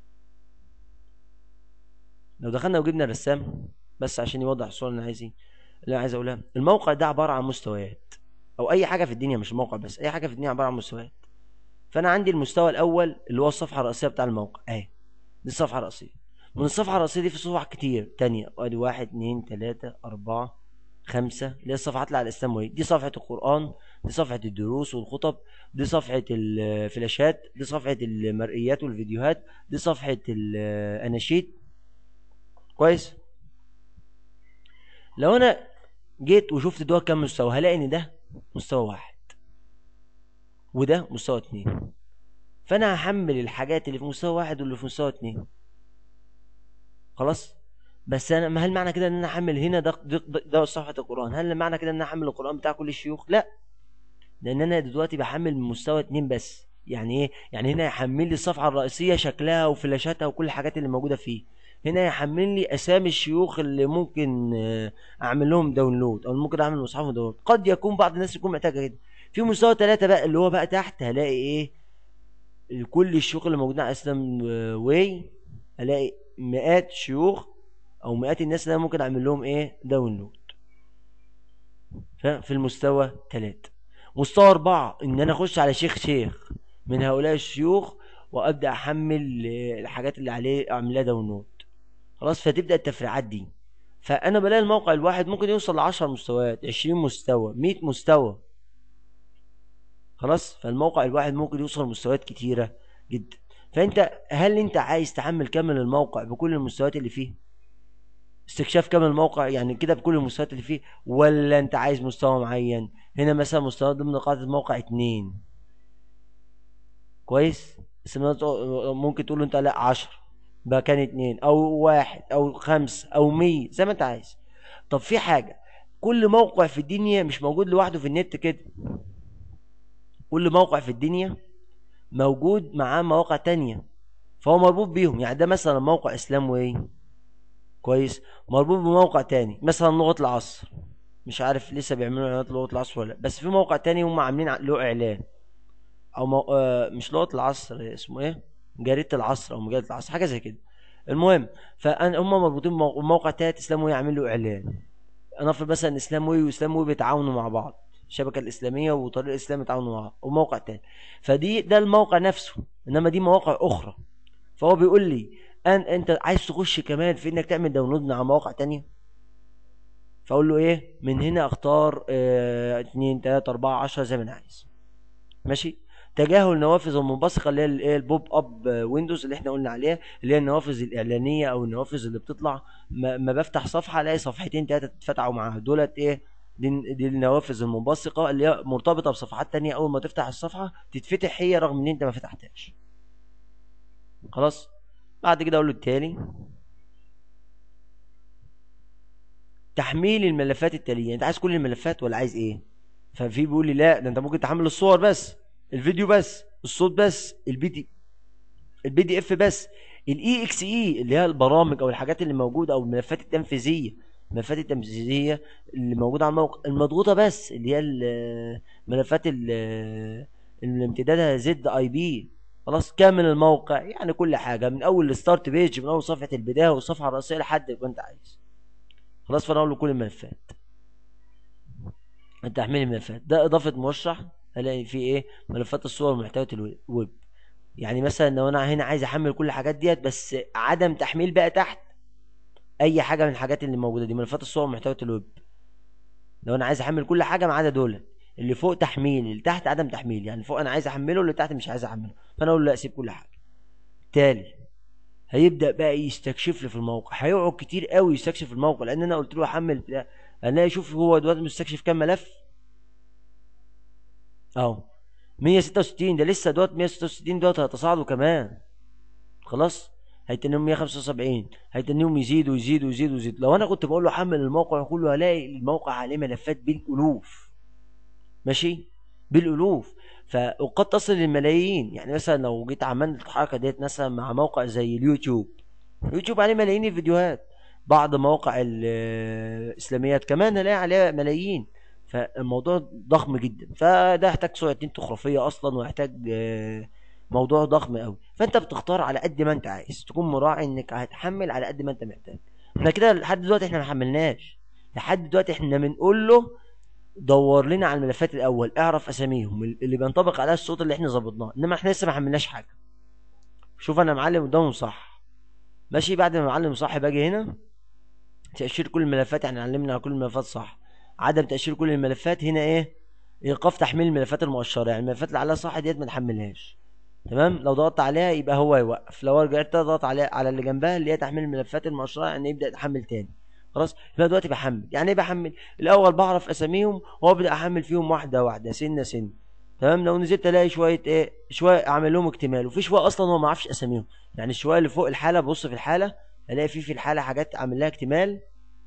لو دخلنا وجبنا رسام بس عشان يوضح الصوره اللي انا عايز ايه، اللي انا عايز اقولها. الموقع ده عباره عن مستويات، او اي حاجه في الدنيا، مش الموقع بس، اي حاجه في الدنيا عباره عن مستويات. فانا عندي المستوى الاول اللي هو الصفحه الرئيسيه بتاع الموقع اهي، دي الصفحه الرئيسيه. من الصفحه الرئيسيه دي في صفح كتير تانية، ادي واحد اتنين تلاته اربعه خمسه اللي هي الصفحات اللي على الاسلام وهي دي صفحه القران، دي صفحه الدروس والخطب، دي صفحه الفلاشات، دي صفحه المرئيات والفيديوهات، دي صفحه الاناشيد. كويس. لو انا جيت وشفت دول كام مستوى هلاقي ان ده مستوى واحد وده مستوى اتنين. فانا هحمل الحاجات اللي في مستوى واحد واللي في مستوى اتنين. خلاص. بس انا، ما هل معنى كده ان انا احمل هنا ده ده, ده, ده صفحه القران، هل معنى كده ان انا احمل القران بتاع كل الشيوخ؟ لا، لان انا دلوقتي بحمل من مستوى اتنين بس. يعني ايه؟ يعني هنا يحمل لي الصفحه الرئيسيه شكلها وفلاشاتها وكل الحاجات اللي موجوده فيه، هنا يحمل لي اسامي الشيوخ اللي ممكن آه، اعمل لهم داونلود، او ممكن اعمل مصحفهم داونلود. قد يكون بعض الناس يكون محتاجه كده. في مستوى ثلاثة بقى اللي هو بقى تحت، هلاقي ايه؟ كل الشيوخ اللي موجودين على اسلام واي، هلاقي مئات شيوخ او مئات الناس اللي انا ممكن اعمل لهم ايه؟ داونلود. في المستوى ثلاثة. مستوى أربعة إن أنا أخش على شيخ شيخ من هؤلاء الشيوخ، وأبدأ أحمل آه، الحاجات اللي عليه أعملها داونلود. خلاص، فتبدأ التفريعات دي. فأنا بلاقي الموقع الواحد ممكن يوصل لعشر مستويات، عشرين مستوى، مية مستوى. خلاص، فالموقع الواحد ممكن يوصل لمستويات كتيرة جدا. فأنت، هل أنت عايز تحمل كامل الموقع بكل المستويات اللي فيه؟ استكشاف كامل الموقع يعني كده بكل المستويات اللي فيه، ولا انت عايز مستوى معين؟ هنا مثلا مستوى ضمن قاعدة الموقع اتنين، كويس. بس ممكن تقول له انت لا عشرة، بقى كان اتنين او واحد او خمسة او مية زي ما انت عايز. طب في حاجة، كل موقع في الدنيا مش موجود لوحده في النت كده. كل موقع في الدنيا موجود معاه مواقع تانية، فهو مربوط بيهم. يعني ده مثلا موقع اسلام وايه، كويس، مربوط بموقع تاني مثلا لغة العصر، مش عارف لسه بيعملوا اعلانات لغة العصر ولا لا، بس في موقع تاني هم عاملين له اعلان، او مو... آه مش لغة العصر، اسمه ايه، جريدة العصر او مجلة العصر، حاجة زي كده. المهم، فان هم مربوطين بموقع تالت اسلام وي يعمل له اعلان. انا افرض مثلا اسلام وي واسلام وي بيتعاونوا مع بعض، الشبكة الاسلامية وطريق الاسلام يتعاونوا مع بعض، وموقع تاني، فدي ده الموقع نفسه، انما دي مواقع اخرى. فهو بيقول لي ان انت عايز تخش كمان في انك تعمل داونلود مع مواقع تانية، فاقول له ايه؟ من هنا اختار اه اتنين تلاتة اربعة عشرة زي ما انا عايز. ماشي. تجاهل النوافذ المنبثقه اللي هي الايه، البوب اب ويندوز اللي احنا قلنا عليها، اللي هي النوافذ الاعلانيه او النوافذ اللي بتطلع ما, ما بفتح صفحه الاقي صفحتين ثلاثه اتفتحوا معاها، دولت ايه؟ دي, دي النوافذ المنبثقه اللي هي مرتبطه بصفحات تانية، اول ما تفتح الصفحه تتفتح هي رغم ان انت ما فتحتهاش. خلاص. بعد كده اقول له التالي، تحميل الملفات التاليه. انت عايز كل الملفات ولا عايز ايه؟ ففي بيقول لي لا، ده انت ممكن تحمل الصور بس، الفيديو بس، الصوت بس، البي دي البي دي اف بس، الاي اكس اي اللي هي البرامج او الحاجات اللي موجوده، او الملفات التنفيذيه، الملفات التنفيذيه اللي موجوده على الموقع المضغوطه بس، اللي هي الملفات اللي امتدادها زد اي بي. خلاص، كامل الموقع، يعني كل حاجه من اول الستارت بيج، من اول صفحه البدايه والصفحه الرئيسيه لحد ما انت عايز. خلاص، فانا اقول له كل الملفات. تحميل الملفات ده اضافه مرشح، الاقي فيه ايه؟ ملفات الصور ومحتويات الويب. يعني مثلا لو انا هنا عايز احمل كل الحاجات ديت، بس عدم تحميل بقى تحت اي حاجه من الحاجات اللي موجوده دي، ملفات الصور ومحتويات الويب. لو انا عايز احمل كل حاجه ما عدا دول، اللي فوق تحميل، اللي تحت عدم تحميل. يعني فوق انا عايز احمله، اللي تحت مش عايز احمله، فانا اقول له لا، سيب كل حاجه. تالي، هيبدا بقى يستكشف لي في الموقع، هيقعد كتير قوي يستكشف الموقع، لان انا قلت له احمل. انا يشوف هو دلوقتي مستكشف كام ملف اهو، مية وستة وستين، ده لسه دوت مية وستة وستين دوت هيتصاعدوا كمان. خلاص، هيتنيهم مية وخمسة وسبعين، هيتنيهم يزيدوا يزيدوا يزيدوا يزيدوا. لو انا كنت بقول له حمل الموقع كله، هلاقي الموقع عليه ملفات بالالوف. ماشي، بالالوف. فقد تصل للملايين. يعني مثلا لو جيت عملت الحركه ديت مثلا مع موقع زي اليوتيوب، اليوتيوب عليه ملايين الفيديوهات، بعض مواقع الاسلاميات كمان هلاقي عليها ملايين. فالموضوع ضخم جدا، فده يحتاج سرعه نت خرافيه اصلا، ويحتاج آه، موضوع ضخم قوي. فانت بتختار على قد ما انت عايز، تكون مراعي انك هتحمل على قد ما انت محتاج. احنا كده لحد دلوقتي احنا ما حملناش، لحد دلوقتي احنا بنقول له دور لنا على الملفات الاول، اعرف اساميهم اللي بينطبق عليها الصوت اللي احنا ظبطناه، انما احنا لسه ما حملناش حاجه. شوف انا معلم قدامهم صح. ماشي، بعد ما معلم صح باجي هنا تاشير كل الملفات، يعني علمنا على كل الملفات صح. عدم تاشير كل الملفات هنا ايه؟ ايقاف تحميل الملفات المؤشره، يعني الملفات اللي عليها صح ديت ما تحملهاش. تمام، لو ضغطت عليها يبقى هو يوقف، لو رجعت تضغط على على اللي جنبها اللي هي تحميل الملفات المؤشره، يعني يبدا يتحمل تاني. خلاص، يبقى دلوقتي بحمل. يعني ايه بحمل؟ الاول بعرف اساميهم وابدا احمل فيهم واحده واحده، سنه سنه. تمام، لو نزلت الاقي شويه ايه، شويه اعمل لهم اكتمال، وفي شويه اصلا هو ما اعرفش اساميهم. يعني الشويه اللي فوق الحاله، ببص في الحاله هلاقي فيه في الحاله حاجات عامل لها اكتمال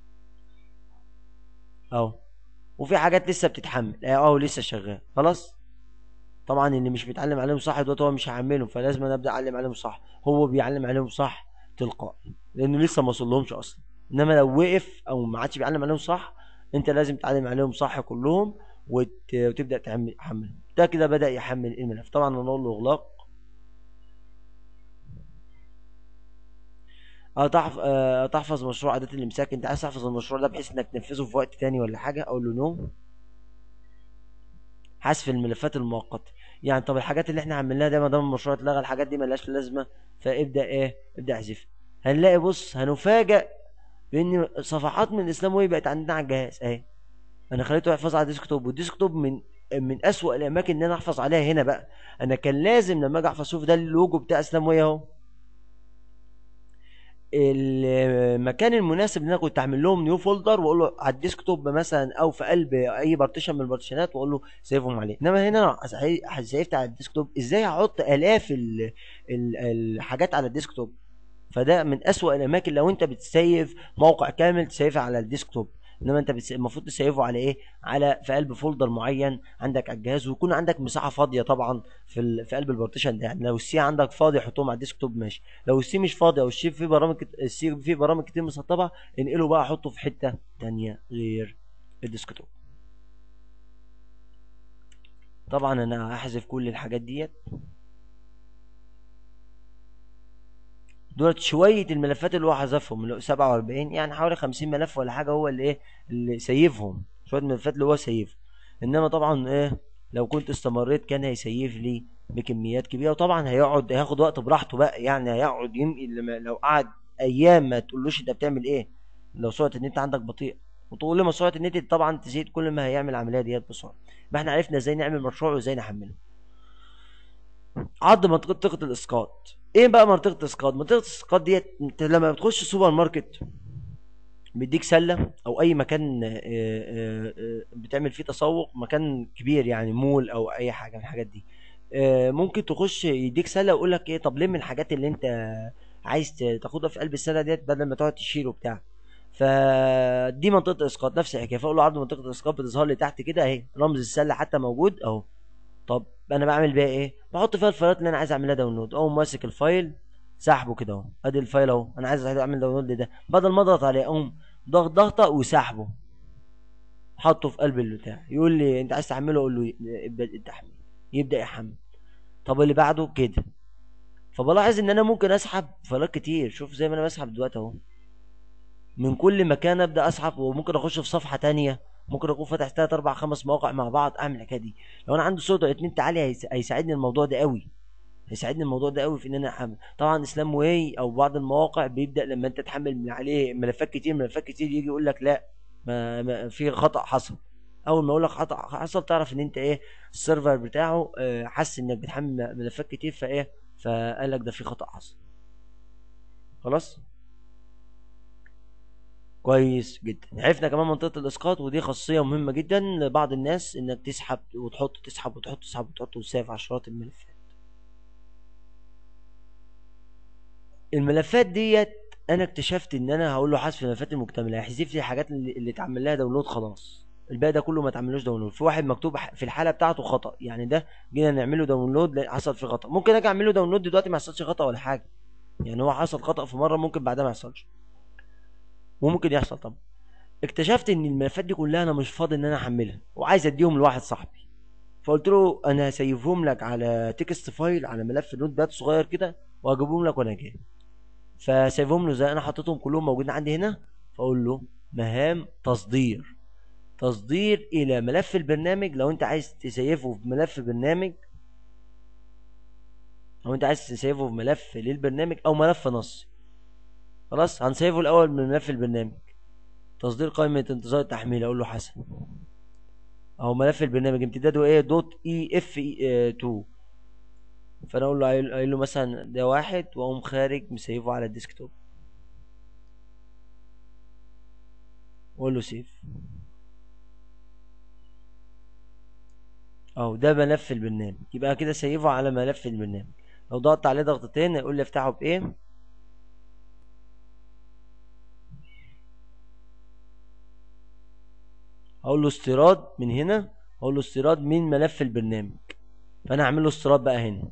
اهو، وفي حاجات لسه بتتحمل اهو لسه شغال. خلاص طبعا اللي مش بيتعلم عليهم صح دلوقتي هو مش هيعملهم، فلازم انا ابدا اعلم عليهم صح. هو بيعلم عليهم صح تلقائي لانه لسه ما وصلهمش اصلا. انما لو وقف او ما عادش بيعلم عليهم صح، انت لازم تعلم عليهم صح كلهم وت... وتبدا تعمل تحمل. ده كده بدا يحمل الملف. طبعا انا اقول له اغلاق. اه تحف... آه تحفظ مشروع اعداد الامساك. انت عايز تحفظ المشروع ده بحيث انك تنفذه في وقت تاني ولا حاجه، اقول له نو. حذف الملفات المؤقته. يعني طب الحاجات اللي احنا عملناها ده ما دام المشروع اتلغى الحاجات دي ملهاش لازمه، فابدا ايه، ابدا احذفها. هنلاقي بص هنفاجئ بان صفحات من الاسلام واي بقت عندنا على الجهاز اهي. انا خليته يحفظ على الديسكتوب، والديسكتوب من من اسوأ الاماكن ان انا احفظ عليها. هنا بقى انا كان لازم لما اجي احفظ، شوف ده اللوجو بتاع اسلام واي اهو، المكان المناسب ان انا كنت اعمل لهم نيو فولدر واقول له على الديسكتوب مثلا او في قلب اي بارتيشن من البارتيشنات واقول له سيفهم عليه. انما هنا سيفت على الديسكتوب، ازاي هحط الاف ال ال الحاجات على الديسكتوب؟ فده من اسوأ الاماكن. لو انت بتسيف موقع كامل تسيفه على الديسكتوب، انما انت بتس... المفروض تسيفه على ايه، على في قلب فولدر معين عندك على الجهاز، ويكون عندك مساحه فاضيه طبعا في ال... في قلب البارتيشن ده. يعني لو السي عندك فاضي حطهم على الديسكتوب ماشي، لو السي مش فاضي او السي فيه برامج كت- السي فيه برامج كتير مسطبه، انقله بقى حطه في حته تانية غير الديسكتوب. طبعا انا هحذف كل الحاجات ديت. دولت شويه الملفات اللي هو حذفهم، اللي هو سبعة وأربعين يعني حوالي خمسين ملف ولا حاجه، هو اللي ايه اللي سيفهم، شويه ملفات اللي هو سيفهم. انما طبعا ايه لو كنت استمريت كان هيسيف لي بكميات كبيره، وطبعا هيقعد هياخد وقت براحته بقى، يعني هيقعد ينقل. لما- لو قعد ايام ما تقولوش انت بتعمل ايه، لو سرعه النت عندك بطيئه، وطول ما سرعه النت طبعا تزيد كل ما هيعمل العمليه ديت بسرعه. يبقى احنا عرفنا ازاي نعمل مشروع وازاي نحمله. عض منطقة الإسقاط. إيه بقى منطقة الإسقاط؟ منطقة الإسقاط ديت أنت لما بتخش سوبر ماركت بيديك سلة أو أي مكان، آه، آه، آه، بتعمل فيه تسوق، مكان كبير يعني مول أو أي حاجة من الحاجات دي. آه، ممكن تخش يديك سلة ويقول لك إيه، طب لم الحاجات اللي أنت عايز ت- تاخدها في قلب السلة ديت بدل ما تقعد تشيل وبتاع. فدي منطقة الإسقاط نفس الحكاية. فأقول له عرض منطقة الإسقاط بتظهر لي تحت كده أهي، رمز السلة حتى موجود أهو. طب انا بعمل بيها ايه؟ بحط فيها الفايلات اللي انا عايز اعملها داونلود، اقوم ماسك الفايل سحبه كده اهو، ادي الفايل اهو انا عايز اعمل داونلود ده، بدل ما اضغط عليه اقوم ضغط ضغطه وسحبه، حطه في قلب البتاع. يقول لي انت عايز تحمله، اقول له ابدا التحميل، يبدا يحمل. طب اللي بعده كده. فبلاحظ ان انا ممكن اسحب فايلات كتير، شوف زي ما انا بسحب دلوقتي اهو، من كل مكان ابدا اسحب، وممكن اخش في صفحه تانية، ممكن اكون فاتح تلات اربع خمس مواقع مع بعض اعمل الحكايه دي. لو انا عندي سرعه نت عاليه هيس- هيساعدني الموضوع ده قوي، هيساعدني الموضوع ده قوي في ان انا احمل. طبعا اسلام واي او بعض المواقع بيبدا لما انت تحمل من عليه ملفات كتير ملفات كتير يجي يقول لك لا، ما, ما في خطا حصل. اول ما يقول لك خطا حصل تعرف ان انت ايه، السيرفر بتاعه آه، حس انك بتحمل ملفات كتير فايه، فقال لك ده في خطا حصل. خلاص كويس جدا. عرفنا كمان منطقه الاسقاط، ودي خاصيه مهمه جدا لبعض الناس، انك تسحب وتحط تسحب وتحط تسحب وتحط وتسيف عشرات الملفات. الملفات ديت انا اكتشفت ان انا هقول له حذف الملفات المكتمله، هيحذف لي الحاجات اللي, اللي اتعمل لها داونلود خلاص، الباقي ده كله ما اتعملوش داونلود. في واحد مكتوب ح- في الحاله بتاعته خطا، يعني ده جينا نعمله داونلود لا- حصل فيه خطا، ممكن اجي اعمله داونلود دلوقتي ما يحصلش خطا ولا حاجه، يعني هو حصل خطا في مره ممكن بعدها ما يحصلش، وممكن يحصل طبعا. اكتشفت ان الملفات دي كلها انا مش فاضي ان انا احملها وعايز اديهم لواحد صاحبي، فقلت له انا هسيفهم لك على تكست فايل، على ملف نوت باد صغير كده، وهجيبهم لك وانا جاي. فسايبهم له زي انا حطيتهم كلهم موجودين عندي هنا. فاقول له مهام تصدير، تصدير الى ملف البرنامج. لو انت عايز تسيفه في ملف برنامج، لو انت عايز تسيفه في ملف للبرنامج او ملف نص، خلاص هنسيفه الاول من ملف البرنامج. تصدير قائمة انتظار التحميل، اقول له حسن اهو ملف البرنامج امتداده ايه، دوت اي اف اي اتنين. فانا اقول له قايل قايل له مثلا ده واحد، واقوم خارج مسيفه على الديسكتوب واقول له سيف اهو، ده ملف البرنامج، يبقى كده سيفه على ملف البرنامج. لو ضغطت عليه ضغطتين يقول لي افتحه بايه، هقول له استيراد من هنا، هقول له استيراد من ملف البرنامج. فانا هعمل له استيراد بقى هنا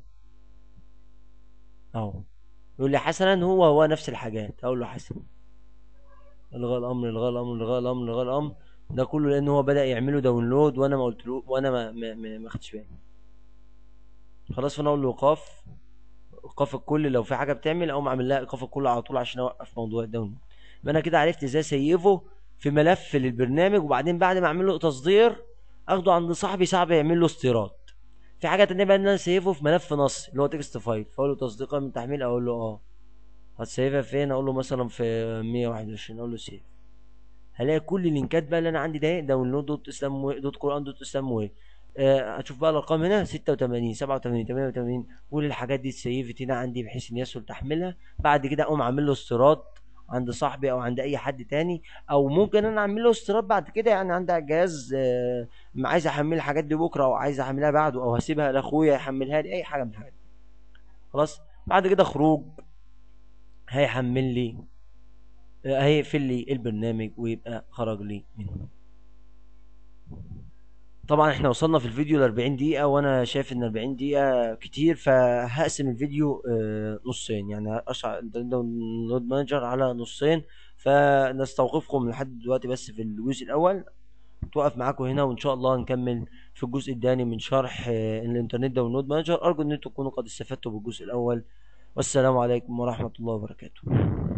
اهو. يقول لي حسنا، هو هو نفس الحاجات. هقول له حسنا، الغاء الامر الغاء الامر الغاء الامر الغاء الامر. ده كله لان هو بدأ يعمله داونلود وانا ما قلتلو، وانا ما ما ما ما خدتش بالي. خلاص، فانا اقول له ايقاف، ايقاف الكل. لو في حاجه بتعمل اقوم اعمل لها ايقاف الكل على طول عشان اوقف موضوع الداونلود. يبقى انا كده عرفت ازاي اسيفه في ملف للبرنامج، وبعدين بعد ما اعمل له تصدير اخده عند صاحبي، صاحبي يعمل له استيراد. في حاجه تانية بقى ان انا اسيفه في ملف نص اللي هو تكست فايل، فاقول له تصديقا من تحميل، اقول له اه. هتسيفها فين؟ اقول له مثلا في مية وواحد وعشرين، اقول له سيف. هلاقي كل اللينكات بقى اللي انا عندي ده داونلود دوت اسلام و- دوت قران دوت اسلام و آه، هتشوف بقى الارقام هنا ستة وتمانين سبعة وتمانين تمانية وتمانين. كل الحاجات دي اتسيفت هنا عندي بحيث ان يسهل تحميلها. بعد كده اقوم عامل له استيراد عند صاحبي او عند اي حد تاني، او ممكن انا اعمل له استيراد بعد كده يعني عندي على الجهاز. آه، ما عايز احمل الحاجات دي بكره او عايز احملها بعده او هسيبها لاخويا يحملها لي، اي حاجه من الحاجات دي. خلاص، بعد كده خروج هيحمل لي، آه، هيقفل لي البرنامج ويبقى خرج لي منه. طبعا احنا وصلنا في الفيديو ل أربعين دقيقة، وانا شايف ان أربعين دقيقة كتير، فهقسم الفيديو آه، نصين، يعني اشرح الداونلود مانجر على نصين. فنستوقفكم لحد دلوقتي بس في الجزء الاول، توقف معاكم هنا، وان شاء الله نكمل في الجزء الثاني من شرح آه، الانترنت داونلود مانجر. ارجو ان انتم تكونوا قد استفدتوا بالجزء الاول، والسلام عليكم ورحمة الله وبركاته.